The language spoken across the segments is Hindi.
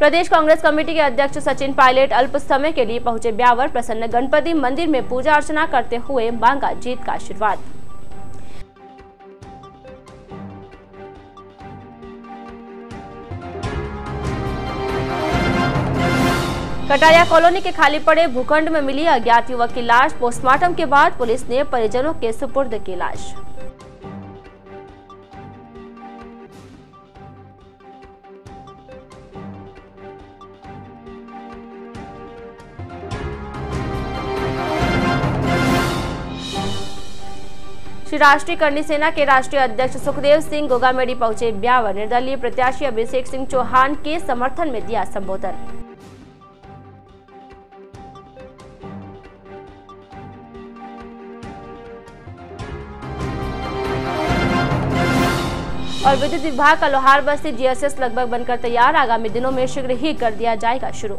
प्रदेश कांग्रेस कमेटी के अध्यक्ष सचिन पायलट अल्प समय के लिए पहुंचे ब्यावर। प्रसन्न गणपति मंदिर में पूजा अर्चना करते हुए मांगा जीत का आशीर्वाद। कटारिया कॉलोनी के खाली पड़े भूखंड में मिली अज्ञात युवक की लाश। पोस्टमार्टम के बाद पुलिस ने परिजनों के सुपुर्द की लाश। श्री राष्ट्रीय करनी सेना के राष्ट्रीय अध्यक्ष सुखदेव सिंह गोगामेडी पहुंचे ब्यावर। निर्दलीय प्रत्याशी अभिषेक सिंह चौहान के समर्थन में दिया संबोधन। और विद्युत विभाग का लोहार बस्ती जीएसएस लगभग बनकर तैयार। आगामी दिनों में शीघ्र ही कर दिया जाएगा शुरू।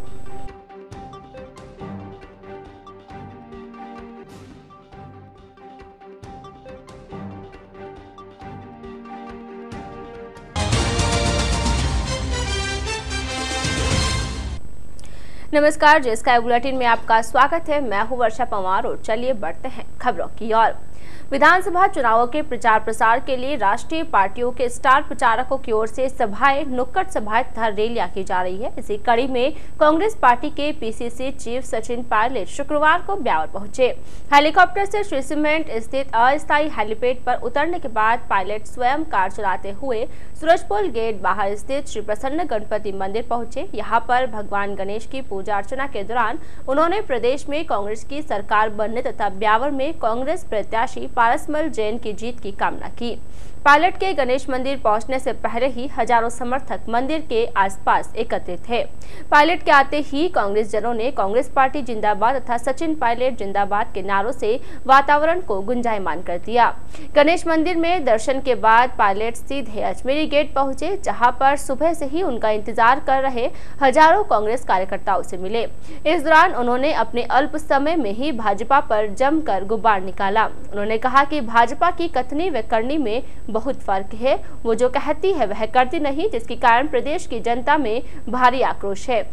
नमस्कार, जे स्काई बुलेटिन में आपका स्वागत है। मैं हूं वर्षा पंवार और चलिए बढ़ते हैं खबरों की ओर। विधानसभा चुनावों के प्रचार प्रसार के लिए राष्ट्रीय पार्टियों के स्टार प्रचारकों की ओर से सभाएं, नुक्कड़ सभाएं तथा रैलियां की जा रही है। इसी कड़ी में कांग्रेस पार्टी के पीसीसी चीफ सचिन पायलट शुक्रवार को ब्यावर पहुंचे। हेलीकॉप्टर से श्री सीमेंट स्थित अस्थायी हेलीपैड पर उतरने के बाद पायलट स्वयं कार चलाते हुए सूरजपुर गेट बाहर स्थित श्री प्रसन्न गणपति मंदिर पहुंचे। यहाँ पर भगवान गणेश की पूजा अर्चना के दौरान उन्होंने प्रदेश में कांग्रेस की सरकार बनने तथा ब्यावर में कांग्रेस प्रत्याशी पारसमल जैन की जीत की कामना की। पायलट के गणेश मंदिर पहुंचने से पहले ही हजारों समर्थक मंदिर के आसपास एकत्रित थे। पायलट के आते ही कांग्रेस जनों ने कांग्रेस पार्टी जिंदाबाद तथा सचिन पायलट जिंदाबाद के नारों से वातावरण को गुंजायमान कर दिया। गणेश मंदिर में दर्शन के बाद पायलट सीधे अजमेरी गेट पहुंचे, जहां पर सुबह से ही उनका इंतजार कर रहे हजारों कांग्रेस कार्यकर्ताओं से मिले। इस दौरान उन्होंने अपने अल्प समय में ही भाजपा पर जमकर गुब्बार निकाला। उन्होंने कहा कि भाजपा की कथनी व करनी में बहुत फर्क है। वो जो कहती है वह करती नहीं, जिसके कारण प्रदेश की जनता में भारी आक्रोश है।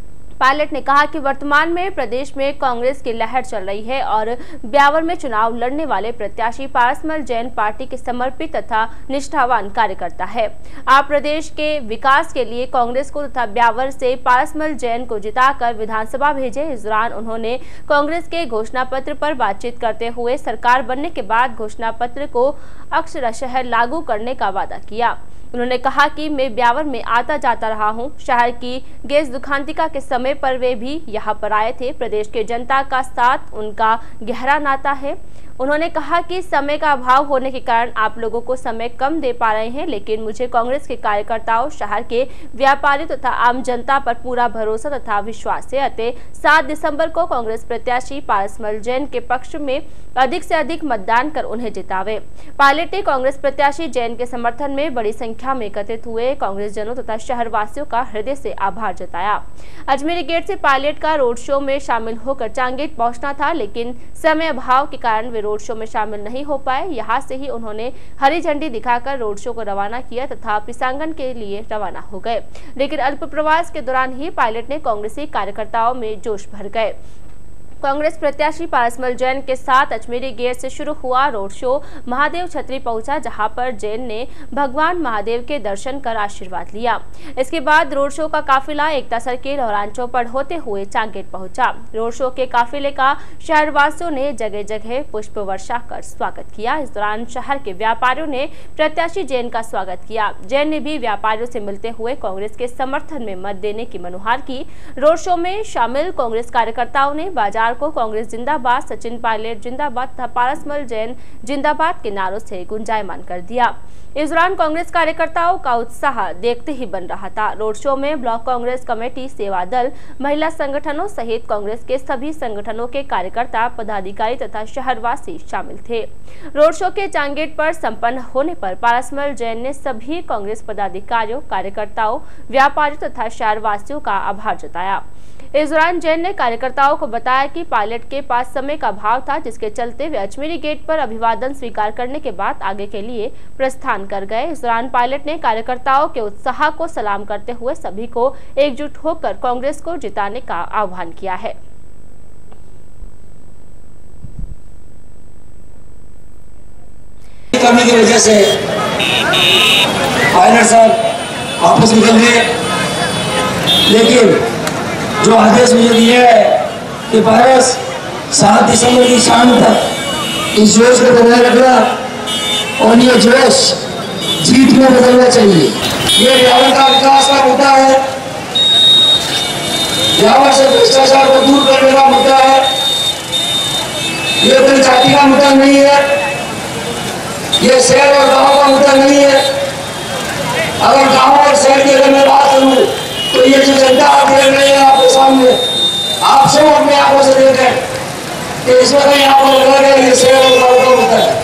पायलट ने कहा कि वर्तमान में प्रदेश में कांग्रेस की लहर चल रही है और ब्यावर में चुनाव लड़ने वाले प्रत्याशी पारसमल जैन पार्टी के समर्पित तथा निष्ठावान कार्यकर्ता है। आप प्रदेश के विकास के लिए कांग्रेस को तथा ब्यावर से पारसमल जैन को जिताकर विधानसभा भेजे। इस दौरान उन्होंने कांग्रेस के घोषणा पत्र पर बातचीत करते हुए सरकार बनने के बाद घोषणा पत्र को अक्षरशः लागू करने का वादा किया। उन्होंने कहा कि मैं ब्यावर में आता जाता रहा हूं। शहर की गैस दुखांतिका के समय पर वे भी यहां पर आए थे। प्रदेश के जनता का साथ उनका गहरा नाता है। उन्होंने कहा कि समय का अभाव होने के कारण आप लोगों को समय कम दे पा रहे हैं, लेकिन मुझे कांग्रेस के कार्यकर्ताओं, शहर के व्यापारी तथा आम जनता पर पूरा भरोसा तथा विश्वास है। अतः 7 दिसंबर को कांग्रेस प्रत्याशी पारसमल जैन के पक्ष में अधिक से अधिक मतदान कर उन्हें जितावे। पायलट ने कांग्रेस प्रत्याशी जैन के समर्थन में बड़ी संख्या में एकत्रित हुए कांग्रेस जनों तथा शहरवासियों का हृदय से आभार जताया। अजमेरी गेट से पायलट का रोड शो में शामिल होकर चांगेट पहुंचना था, लेकिन समय अभाव के कारण वे रोड शो में शामिल नहीं हो पाए। यहां से ही उन्होंने हरी झंडी दिखाकर रोड शो को रवाना किया तथा पिसांगन के लिए रवाना हो गए। लेकिन अल्प प्रवास के दौरान ही पायलट ने कांग्रेसी कार्यकर्ताओं में जोश भर गए। कांग्रेस प्रत्याशी पारसमल जैन के साथ अजमेरी गेट से शुरू हुआ रोड शो महादेव छतरी पहुंचा, जहां पर जैन ने भगवान महादेव के दर्शन कर आशीर्वाद लिया। इसके बाद रोड शो का काफिला एकता सर्किल और चौपड़ होते हुए चांगेट पहुंचा। रोड शो के काफिले का शहरवासियों ने जगह जगह पुष्प वर्षा कर स्वागत किया। इस दौरान शहर के व्यापारियों ने प्रत्याशी जैन का स्वागत किया। जैन ने भी व्यापारियों से मिलते हुए कांग्रेस के समर्थन में मत देने की मनुहार की। रोड शो में शामिल कांग्रेस कार्यकर्ताओं ने बाजार को कांग्रेस जिंदाबाद, सचिन पायलट जिंदाबाद तथा पारसमल जैन जिंदाबाद के नारों से गुंजायमान कर दिया। इस दौरान कांग्रेस कार्यकर्ताओं का उत्साह देखते ही बन रहा था। रोड शो में ब्लॉक कांग्रेस कमेटी, सेवा दल, महिला संगठनों सहित कांग्रेस के सभी संगठनों के कार्यकर्ता, पदाधिकारी तथा शहरवासी शामिल थे। रोड शो के चांगेट पर संपन्न होने पर पारसमल जैन ने सभी कांग्रेस पदाधिकारियों, कार्यकर्ताओं, व्यापारियों तथा शहरवासियों का आभार जताया। इस दौरान जैन ने कार्यकर्ताओं को बताया कि पायलट के पास समय का अभाव था, जिसके चलते वे अजमेरी गेट पर अभिवादन स्वीकार करने के बाद आगे के लिए प्रस्थान कर गए। इस दौरान पायलट ने कार्यकर्ताओं के उत्साह को सलाम करते हुए सभी को एकजुट होकर कांग्रेस को जिताने का आह्वान किया है। करने की वजह से पायलट साहब वापस निकल गए, लेकिन जो आदेश मुझे दिया है कि 7 दिसंबर की शाम तक इस जोश को बनाए रखना और ये जोश जीत में बदलना चाहिए। ये ब्यावर का विकास का मुद्दा है, ब्यावर से भ्रष्टाचार को दूर करने का मुद्दा है। ये कोई जाति का मुद्दा नहीं है, ये शहर और गांव का मुद्दा नहीं है। अगर गांव और शहर की अगर मैं बात करूं तो ये जो जनता आप देख रहे हैं आपके सामने, आप सब अपने आंखों से देखें कि इसमें कहीं आपको लग रहा है ये शहर और गांव का मुद्दा है।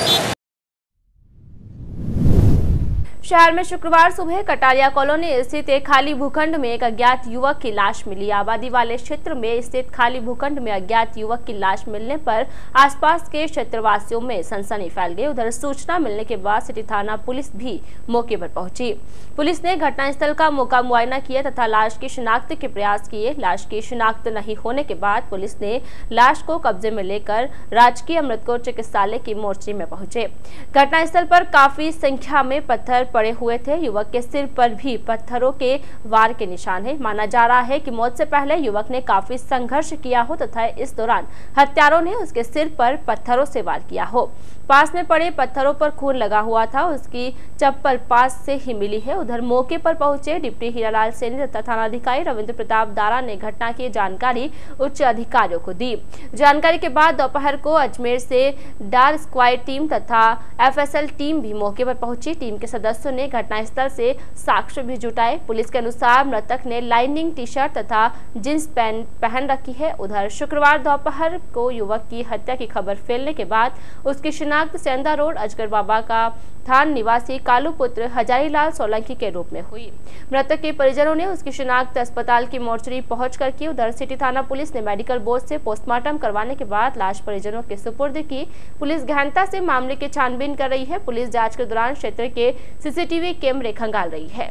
शहर में शुक्रवार सुबह कटारिया कॉलोनी स्थित एक खाली भूखंड में एक अज्ञात युवक की लाश मिली। आबादी वाले क्षेत्र में स्थित खाली भूखंड में अज्ञात युवक की लाश मिलने पर आसपास के क्षेत्रवासियों में सनसनी फैल गई। उधर सूचना मिलने के बाद सिटी थाना पुलिस भी मौके पर पहुंची। पुलिस ने घटनास्थल का मौका मुआयना किया तथा लाश की शिनाख्त के प्रयास किए। लाश की शिनाख्त नहीं होने के बाद पुलिस ने लाश को कब्जे में लेकर राजकीय अमृतकोट चिकित्सालय की मोर्चरी में पहुंचे। घटनास्थल पर काफी संख्या में पत्थर पड़े हुए थे। युवक के सिर पर भी पत्थरों के वार के निशान है। माना जा रहा है कि मौत से पहले युवक ने काफी संघर्ष किया हो तथा इस दौरान हत्यारों ने उसके सिर पर पत्थरों से वार किया हो। पास में पड़े पत्थरों पर खून लगा हुआ था। उसकी चप्पल पास से ही मिली है। उधर मौके पर पहुंचे डिप्टी हीरालाल सैनी तथा थानाधिकारी रविंद्र प्रताप दारा ने घटना की जानकारी उच्च अधिकारियों को दी। जानकारी के बाद दोपहर को अजमेर से डार स्क्वाड टीम तथा FSL टीम भी मौके पर पहुंची। टीम के सदस्यों ने घटनास्थल से साक्ष्य भी जुटाए। पुलिस के अनुसार मृतक ने लाइनिंग टी-शर्ट तथा जींस पैंट पहन रखी है। उधर शुक्रवार दोपहर को युवक की हत्या की खबर फैलने के बाद उसकी शिनाख्त सेंधा रोड अजगर बाबा का थान निवासी कालू पुत्र हजारीलाल सोलंकी के रूप में हुई। मृतक के परिजनों ने उसकी शिनाख्त अस्पताल की मोर्चरी पहुंचकर की। उधर सिटी थाना पुलिस ने मेडिकल बोर्ड से पोस्टमार्टम करवाने के बाद लाश परिजनों के सुपुर्द की। पुलिस गहनता से मामले की छानबीन कर रही है। पुलिस जांच के दौरान क्षेत्र के CCTV कैमरे खंगाल रही है।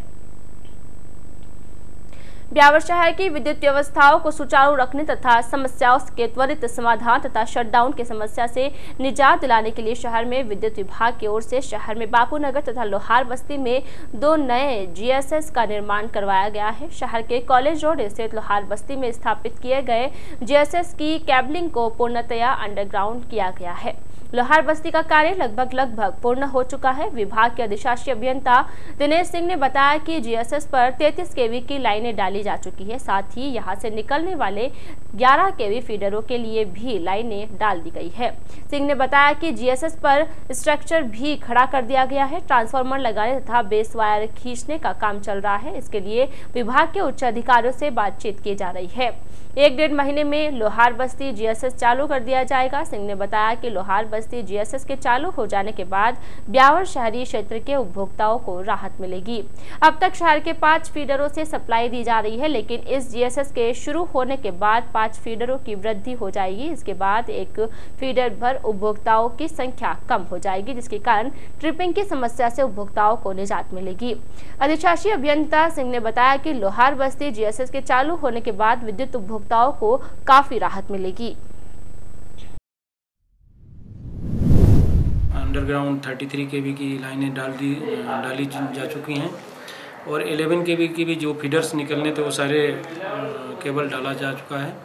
ब्यावर शहर की विद्युत व्यवस्थाओं को सुचारू रखने तथा समस्याओं के त्वरित समाधान तथा शटडाउन की समस्या से निजात दिलाने के लिए शहर में विद्युत विभाग की ओर से शहर में बापूनगर तथा लोहार बस्ती में 2 नए GSS का निर्माण करवाया गया है। शहर के कॉलेज रोड स्थित लोहार बस्ती में स्थापित किए गए GSS की केबलिंग को पूर्णतया अंडरग्राउंड किया गया है। लोहार बस्ती का कार्य लगभग पूर्ण हो चुका है। विभाग के अधिशासी अभियंता दिनेश सिंह ने बताया कि GSS पर 33 kV की लाइनें डाली जा चुकी है। साथ ही यहां से निकलने वाले 11 kV फीडरों के लिए भी लाइनें डाल दी गई है। सिंह ने बताया कि GSS पर स्ट्रक्चर भी खड़ा कर दिया गया है। ट्रांसफार्मर लगाने तथा बेस वायर खींचने का काम चल रहा है। इसके लिए विभाग के उच्च अधिकारियों से बातचीत की जा रही है। 1-1.5 महीने में लोहार बस्ती GSS चालू कर दिया जाएगा। सिंह ने बताया कि लोहार बस्ती GSS के चालू हो जाने के बाद ब्यावर शहरी क्षेत्र के उपभोक्ताओं को राहत मिलेगी। अब तक शहर के 5 फीडरों से सप्लाई दी जा रही है, लेकिन इस GSS के शुरू होने के बाद 5 फीडरों की वृद्धि हो जाएगी। इसके बाद एक फीडर पर उपभोक्ताओं की संख्या कम हो जाएगी, जिसके कारण ट्रिपिंग की समस्या से उपभोक्ताओं को निजात मिलेगी। अधिशासी अभियंता सिंह ने बताया कि लोहार बस्ती GSS के चालू होने के बाद विद्युत उपभोक्ताओं को काफी राहत मिलेगी। अंडरग्राउंड 33 kV की लाइनें डाली जा चुकी हैं और 11 kV की भी जो फीडर्स निकलने थे वो सारे केबल डाला जा चुका है।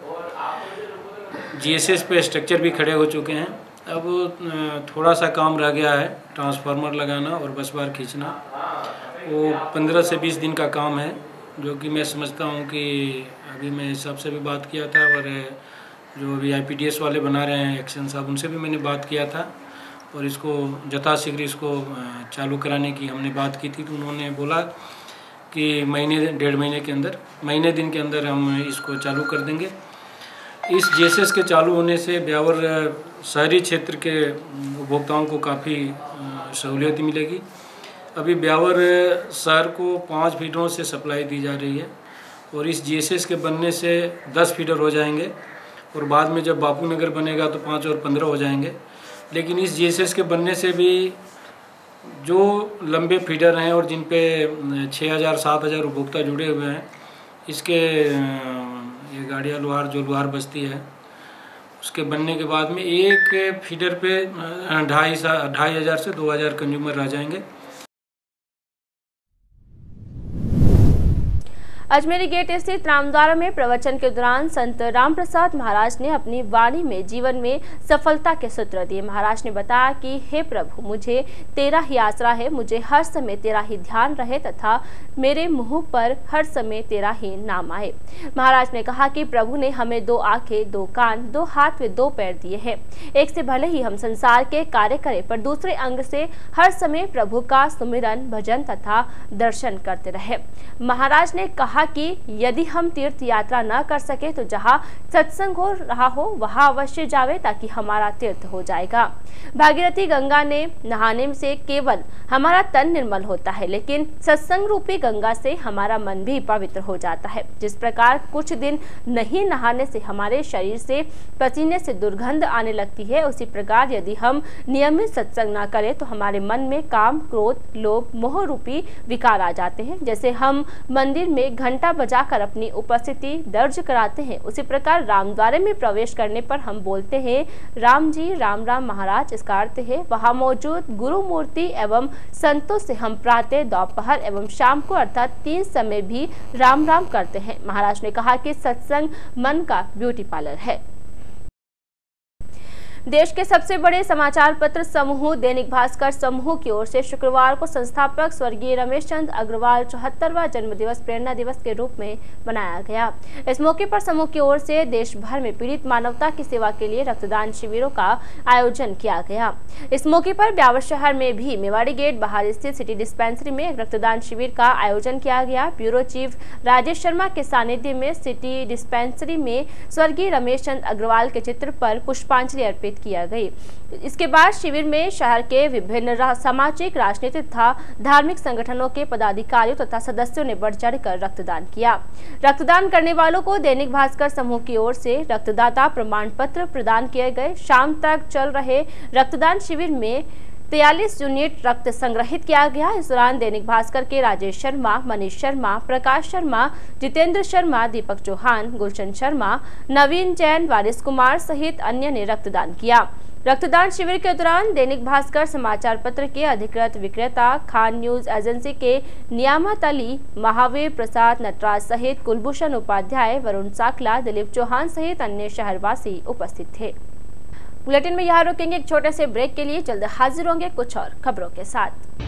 GSS पे स्ट्रक्चर भी खड़े हो चुके हैं। अब थोड़ा सा काम रह गया है, ट्रांसफार्मर लगाना और बस बार खींचना। वो 15 से 20 दिन का काम है, जो कि मैं समझता हूँ कि अभी मैं सबसे भी बात किया था और जो अभी IPDS वाले बना रहे हैं एक्शन साहब, उनसे भी मैंने बात किया था और इसको यथाशीघ्र इसको चालू कराने की हमने बात की थी। तो उन्होंने बोला कि 1-1.5 महीने के अंदर, महीने दिन के अंदर हम इसको चालू कर देंगे। इस GSS के चालू होने से ब्यावर शहरी क्षेत्र के उपभोक्ताओं को काफ़ी सहूलियत मिलेगी। अभी ब्यावर शहर को 5 फीडरों से सप्लाई दी जा रही है और इस जीएसएस के बनने से 10 फीडर हो जाएंगे और बाद में जब बापू नगर बनेगा तो 5 और 15 हो जाएंगे। लेकिन इस जीएसएस के बनने से भी जो लंबे फीडर हैं और जिन पे 6,000-7,000 उपभोक्ता जुड़े हुए हैं, इसके ये गाड़िया लोहार जो लोहार बस्ती है उसके बनने के बाद में एक फीडर पे 2,500 से 2,000 कंज्यूमर रह जाएंगे। अजमेरी गेट स्थित रामद्वारा में प्रवचन के दौरान संत राम प्रसाद महाराज ने अपनी वाणी में जीवन में सफलता के सूत्र दिए। महाराज ने बताया कि हे प्रभु, मुझे तेरा ही आसरा है, मुझे हर समय तेरा ही ध्यान रहे तथा मेरे मुंह पर हर समय तेरा ही नाम आए। महाराज ने कहा कि प्रभु ने हमें 2 आंखें, 2 कान, 2 हाथ व 2 पैर दिए हैं। एक से भले ही हम संसार के कार्य करें, पर दूसरे अंग से हर समय प्रभु का सुमिरन, भजन तथा दर्शन करते रहे। महाराज ने कहा कि यदि हम तीर्थ यात्रा न कर सके तो जहाँ सत्संग हो रहा हो वहाँ अवश्य जावे, ताकि हमारा तीर्थ हो जाएगा। भागीरथी गंगा ने नहाने से केवल हमारा तन निर्मल होता है, लेकिन सत्संग रूपी गंगा से हमारा मन भी पवित्र हो जाता है। जिस प्रकार कुछ दिन नहीं नहाने से हमारे शरीर से पसीने से दुर्गंध आने लगती है, उसी प्रकार यदि हम नियमित सत्संग न करें तो हमारे मन में काम, क्रोध, लोभ, मोह रूपी विकार आ जाते हैं। जैसे हम मंदिर में घंटा बजाकर अपनी उपस्थिति दर्ज कराते हैं, उसी प्रकार रामद्वारे में प्रवेश करने पर हम बोलते हैं राम जी, राम राम महाराज। इसका अर्थ है वहां मौजूद गुरु मूर्ति एवं संतों से हम प्रातः, दोपहर एवं शाम को अर्थात 3 समय भी राम राम करते हैं। महाराज ने कहा कि सत्संग मन का ब्यूटी पार्लर है। देश के सबसे बड़े समाचार पत्र समूह दैनिक भास्कर समूह की ओर से शुक्रवार को संस्थापक स्वर्गीय रमेश चंद्र अग्रवाल 74वां जन्म दिवस प्रेरणा दिवस के रूप में मनाया गया। इस मौके पर समूह की ओर से देश भर में पीड़ित मानवता की सेवा के लिए रक्तदान शिविरों का आयोजन किया गया। इस मौके पर ब्यावर शहर में भी मेवाड़ी गेट बाहर स्थित सिटी डिस्पेंसरी में एक रक्तदान शिविर का आयोजन किया गया। ब्यूरो चीफ राजेश शर्मा के सानिध्य में सिटी डिस्पेंसरी में स्वर्गीय रमेश चंद्र अग्रवाल के चित्र पर पुष्पांजलि अर्पित किया गई। इसके बाद शिविर में शहर के विभिन्न सामाजिक, राजनीतिक तथा धार्मिक संगठनों के पदाधिकारियों तथा सदस्यों ने बढ़ चढ़कर रक्तदान किया। रक्तदान करने वालों को दैनिक भास्कर समूह की ओर से रक्तदाता प्रमाण पत्र प्रदान किए गए। शाम तक चल रहे रक्तदान शिविर में 43 यूनिट रक्त संग्रहित किया गया। इस दौरान दैनिक भास्कर के राजेश शर्मा, मनीष शर्मा, प्रकाश शर्मा, जितेंद्र शर्मा, दीपक चौहान, गुलशन शर्मा, नवीन जैन, वारिस कुमार सहित अन्य ने रक्तदान किया। रक्तदान शिविर के दौरान दैनिक भास्कर समाचार पत्र के अधिकृत विक्रेता, खान न्यूज एजेंसी के नियामत अली, महावीर प्रसाद नटराज सहित कुलभूषण उपाध्याय, वरुण साकला, दिलीप चौहान सहित अन्य शहरवासी उपस्थित थे। बुलेटिन में यहाँ रुकेंगे एक छोटे से ब्रेक के लिए, जल्द हाजिर होंगे कुछ और खबरों के साथ।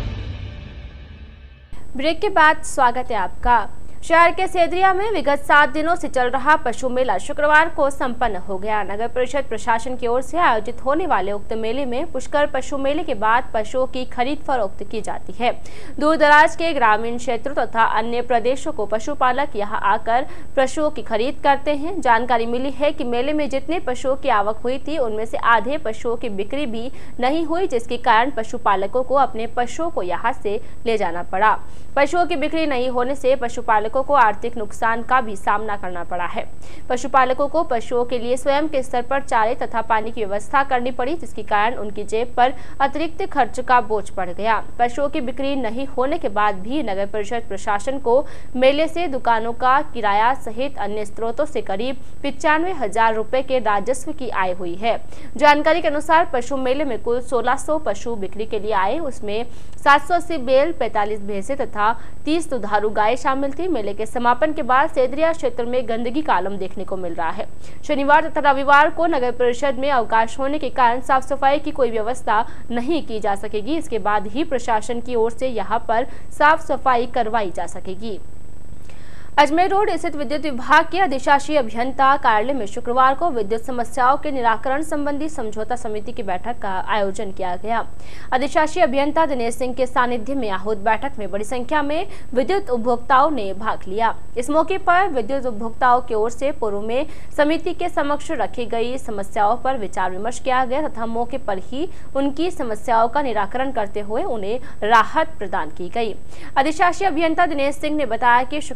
ब्रेक के बाद स्वागत है आपका। शहर के सेदरिया में विगत 7 दिनों से चल रहा पशु मेला शुक्रवार को संपन्न हो गया। नगर परिषद प्रशासन की ओर से आयोजित होने वाले उक्त मेले में पुष्कर पशु मेले के बाद पशुओं की खरीद फरोख्त की जाती है। दूर दराज के ग्रामीण क्षेत्रों तथा अन्य प्रदेशों को पशुपालक यहां आकर पशुओं की खरीद करते हैं। जानकारी मिली है कि मेले में जितने पशुओं की आवक हुई थी उनमें से आधे पशुओं की बिक्री भी नहीं हुई, जिसके कारण पशुपालकों को अपने पशुओं को यहाँ से ले जाना पड़ा। पशुओं की बिक्री नहीं होने से पशुपालकों को आर्थिक नुकसान का भी सामना करना पड़ा है। पशुपालकों को पशुओं के लिए स्वयं के स्तर पर चारे तथा पानी की व्यवस्था करनी पड़ी, जिसके कारण उनकी जेब पर अतिरिक्त खर्च का बोझ पड़ गया। पशुओं की बिक्री नहीं होने के बाद भी नगर परिषद प्रशासन को मेले से दुकानों का किराया सहित अन्य स्रोतों से करीब 95,000 रुपए के राजस्व की आय हुई है। जानकारी के अनुसार पशु मेले में कुल 1600 पशु बिक्री के लिए आए, उसमें 780 बैल, 45 भैंसे तथा 30 दुधारू गाय शामिल थी। मेले के समापन के बाद सेदरिया क्षेत्र में गंदगी का आलम देखने को मिल रहा है। शनिवार तथा रविवार को नगर परिषद में अवकाश होने के कारण साफ सफाई की कोई व्यवस्था नहीं की जा सकेगी। इसके बाद ही प्रशासन की ओर से यहां पर साफ सफाई करवाई जा सकेगी। अजमेर रोड स्थित विद्युत विभाग के अधिशासी अभियंता कार्यालय में शुक्रवार को विद्युत समस्याओं के निराकरण संबंधी समझौता समिति की बैठक का आयोजन किया गया। अधिशासी अभियंता दिनेश सिंह के सानिध्य में आहूत बैठक में बड़ी संख्या में विद्युत उपभोक्ताओं ने भाग लिया। इस मौके पर विद्युत उपभोक्ताओं की ओर से पूर्व में समिति के समक्ष रखी गई समस्याओं पर विचार विमर्श किया गया तथा मौके पर ही उनकी समस्याओं का निराकरण करते हुए उन्हें राहत प्रदान की गई। अधिशासी अभियंता दिनेश सिंह ने बताया कि शुक्रवार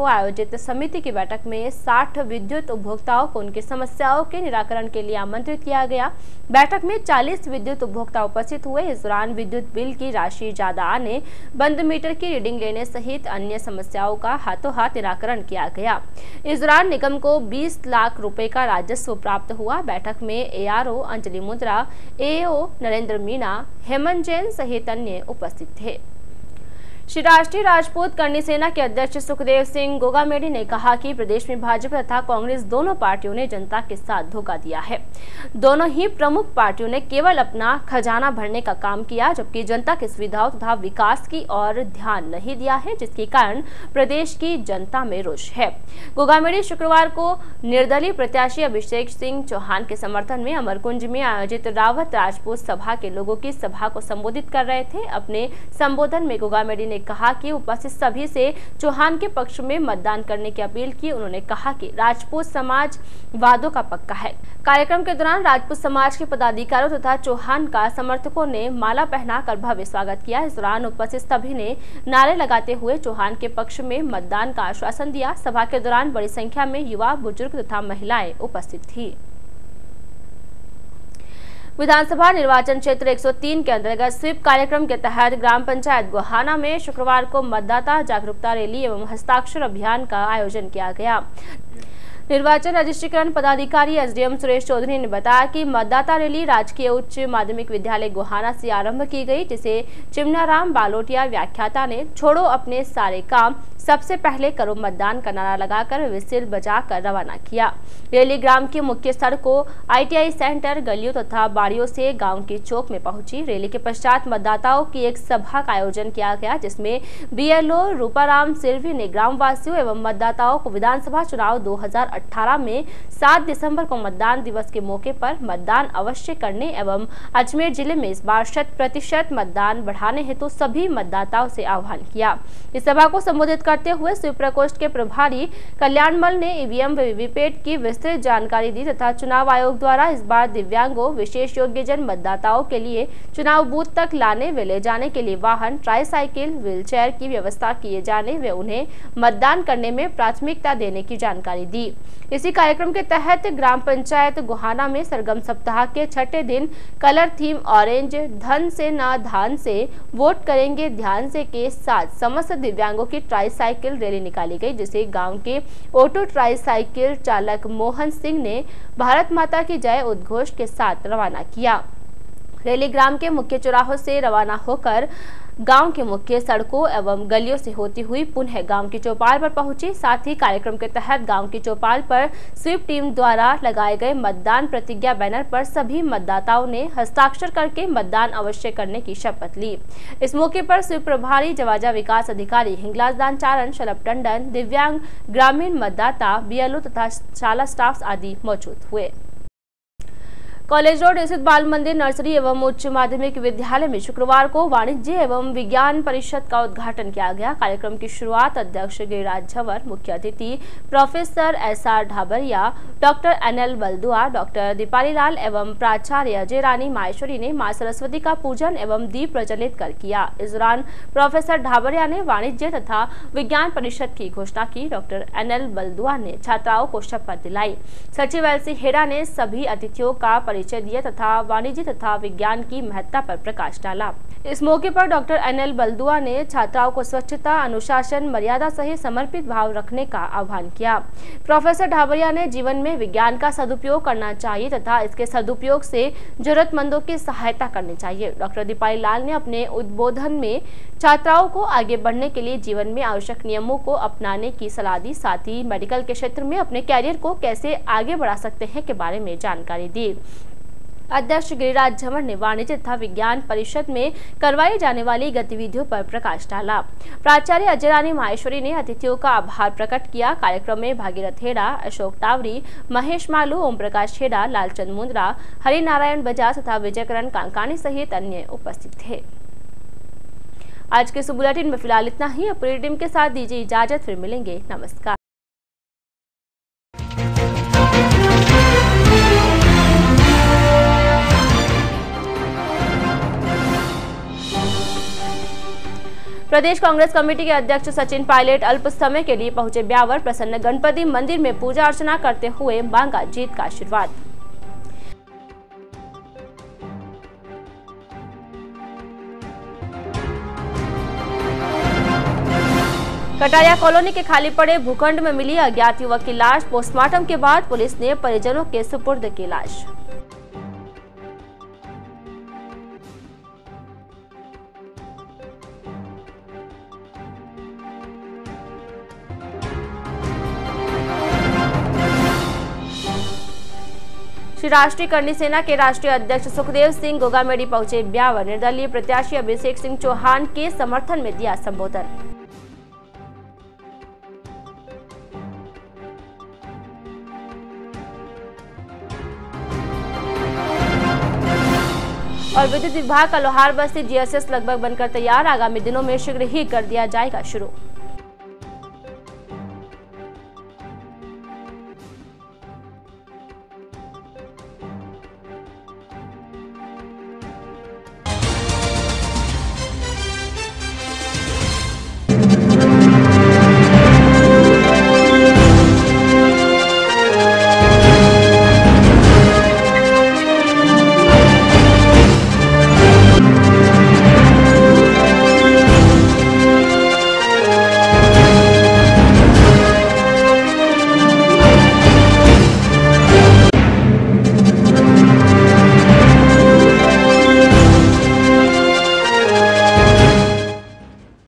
को आयोजित समिति की बैठक में 60 विद्युत उपभोक्ताओं को उनकी समस्याओं के निराकरण के लिए आमंत्रित किया गया। बैठक में 40 विद्युत उपभोक्ता उपस्थित हुए। इस दौरान विद्युत बिल की राशि ज्यादा आने, बंद मीटर की रीडिंग लेने सहित अन्य समस्याओं का हाथों हाथ निराकरण किया गया। इस दौरान निगम को 20 लाख रुपए का राजस्व प्राप्त हुआ। बैठक में एआरओ अंजलि मुंद्रा, एओ नरेंद्र मीणा, हेमंत जैन सहित अन्य उपस्थित थे। श्री राष्ट्रीय राजपूत करणी सेना के अध्यक्ष सुखदेव सिंह गोगामेडी ने कहा कि प्रदेश में भाजपा तथा कांग्रेस दोनों पार्टियों ने जनता के साथ धोखा दिया है। दोनों ही प्रमुख पार्टियों ने केवल अपना खजाना भरने का काम किया, जबकि जनता की सुविधाओं तथा विकास की ओर ध्यान नहीं दिया है, जिसके कारण प्रदेश की जनता में रोष है। गोगामेडी शुक्रवार को निर्दलीय प्रत्याशी अभिषेक सिंह चौहान के समर्थन में अमरकुंज में आयोजित रावत राजपूत सभा के लोगों की सभा को संबोधित कर रहे थे। अपने संबोधन में गोगामेडी ने कहा कि उपस्थित सभी से चौहान के पक्ष में मतदान करने की अपील की। उन्होंने कहा कि राजपूत समाज वादों का पक्का है। कार्यक्रम के दौरान राजपूत समाज के पदाधिकारियों तथा चौहान का समर्थकों ने माला पहनाकर भव्य स्वागत किया। इस दौरान उपस्थित सभी ने नारे लगाते हुए चौहान के पक्ष में मतदान का आश्वासन दिया। सभा के दौरान बड़ी संख्या में युवा, बुजुर्ग तथा महिलाएं उपस्थित थी। विधानसभा निर्वाचन क्षेत्र 103 के अंतर्गत स्वीप कार्यक्रम के तहत ग्राम पंचायत गोहाना में शुक्रवार को मतदाता जागरूकता रैली एवं हस्ताक्षर अभियान का आयोजन किया गया। निर्वाचन रजिस्ट्रीकरण पदाधिकारी एसडीएम सुरेश चौधरी ने बताया कि मतदाता रैली राजकीय उच्च माध्यमिक विद्यालय गोहाना से आरंभ की गई, जिसे चिमनाराम बालोटिया व्याख्याता ने छोड़ो अपने सारे काम, सबसे पहले करो मतदान का नारा लगाकर विसिल बजाकर रवाना किया। रैली ग्राम की मुख्य सड़कों, आईटीआई सेंटर, गलियों तथा बाड़ियों से गांव की चौक में पहुंची। रैली के पश्चात मतदाताओं की एक सभा का आयोजन किया गया, जिसमें बीएलओ रूपाराम सिल्वी ने ग्रामवासियों एवं मतदाताओं को विधानसभा चुनाव 2018 में 7 दिसंबर को मतदान दिवस के मौके पर मतदान अवश्य करने एवं अजमेर जिले में इस बार 100% मतदान बढ़ाने हेतु सभी मतदाताओं से आह्वान किया। इस सभा को संबोधित करते हुए स्वीप प्रकोष्ठ के प्रभारी कल्याणमल ने ईवीएम व वीवीपैट की विस्तृत जानकारी दी तथा चुनाव आयोग द्वारा इस बार दिव्यांगों, विशेष योग्यजन मतदाताओं के लिए चुनाव बूथ तक लाने व ले जाने के लिए वाहन, ट्राईसाइकिल, व्हीलचेयर की व्यवस्था किए जाने व उन्हें मतदान करने में प्राथमिकता देने की जानकारी दी। इसी कार्यक्रम के तहत ग्राम पंचायत गोहाना में सरगम सप्ताह के 6ठे दिन कलर थीम ऑरेंज, धन से ना धान से, वोट करेंगे ध्यान से के साथ समस्त दिव्यांगों की ट्राईसाइकिल रैली निकाली गई, जिसे गांव के ऑटो ट्राईसाइकिल चालक मोहन सिंह ने भारत माता की जय उद्घोष के साथ रवाना किया। रैली ग्राम के मुख्य चौराहों से रवाना होकर गांव के मुख्य सड़कों एवं गलियों से होती हुई पुनः गांव की चौपाल पर पहुंची। साथ ही कार्यक्रम के तहत गांव की चौपाल पर स्वीप टीम द्वारा लगाए गए मतदान प्रतिज्ञा बैनर पर सभी मतदाताओं ने हस्ताक्षर करके मतदान अवश्य करने की शपथ ली। इस मौके पर स्वीप प्रभारी जवाजा विकास अधिकारी हिंगलाज दान चारण, शलभ टंडन, दिव्यांग ग्रामीण मतदाता, बीएलओ तथा शाला स्टाफ आदि मौजूद हुए। कॉलेज रोड स्थित बाल मंदिर नर्सरी एवं उच्च माध्यमिक विद्यालय में शुक्रवार को वाणिज्य एवं विज्ञान परिषद का उद्घाटन किया गया। कार्यक्रम की शुरुआत अध्यक्ष गिरिराज झंवर, मुख्य अतिथि professor SR Dhabaria, doctor NL Baldua, doctor Deepali Lal एवं प्राचार्य अजय रानी माहेश्वरी ने मां सरस्वती का पूजन एवं दीप प्रज्वलित कर किया। इस दौरान प्रोफेसर ढाबरिया ने वाणिज्य तथा विज्ञान परिषद की घोषणा की। डॉक्टर एनएल बलदुआ ने छात्राओं को शपथ दिलाई। सचिव एलसी हेड़ा ने सभी अतिथियों का परिचय दिया तथा वाणिज्य तथा विज्ञान की महत्ता पर प्रकाश डाला। इस मौके पर डॉक्टर एनएल बलदुआ ने छात्राओं को स्वच्छता, अनुशासन, मर्यादा सहित समर्पित भाव रखने का आह्वान किया। प्रोफेसर ढाबरिया ने जीवन में विज्ञान का सदुपयोग करना चाहिए तथा इसके सदुपयोग से जरूरतमंदों की सहायता करनी चाहिए। डॉक्टर दीपाली लाल ने अपने उद्बोधन में छात्राओं को आगे बढ़ने के लिए जीवन में आवश्यक नियमों को अपनाने की सलाह दी। साथ ही मेडिकल के क्षेत्र में अपने कैरियर को कैसे आगे बढ़ा सकते हैं के बारे में जानकारी दी। अध्यक्ष गिरिराज झंवर ने वाणिज्य तथा विज्ञान परिषद में करवाई जाने वाली गतिविधियों पर प्रकाश डाला। प्राचार्य अजय रानी माहेश्वरी ने अतिथियों का आभार प्रकट किया। कार्यक्रम में भागीरथ हेड़ा, अशोक टावरी, महेश मालू, ओम प्रकाश हेड़ा, लालचंद मुंद्रा, हरिनारायण बजाज तथा विजयकरण कांकानी सहित अन्य उपस्थित थे। आज के इस बुलेटिन में फिलहाल इतना ही। अपनी टीम के साथ दीजिए इजाजत, फिर मिलेंगे। नमस्कार। प्रदेश कांग्रेस कमेटी के अध्यक्ष सचिन पायलट अल्प समय के लिए पहुंचे ब्यावर। प्रसन्न गणपति मंदिर में पूजा अर्चना करते हुए मांगा जीत का आशीर्वाद। कटारिया कॉलोनी के खाली पड़े भूखंड में मिली अज्ञात युवक की लाश। पोस्टमार्टम के बाद पुलिस ने परिजनों के सुपुर्द की लाश। श्री राष्ट्रीय करनी सेना के राष्ट्रीय अध्यक्ष सुखदेव सिंह गोगामेडी पहुंचे ब्यावर। निर्दलीय प्रत्याशी अभिषेक सिंह चौहान के समर्थन में दिया संबोधन। और विद्युत विभाग का लोहार बस्ती जीएसएस लगभग बनकर तैयार। आगामी दिनों में शीघ्र ही कर दिया जाएगा शुरू।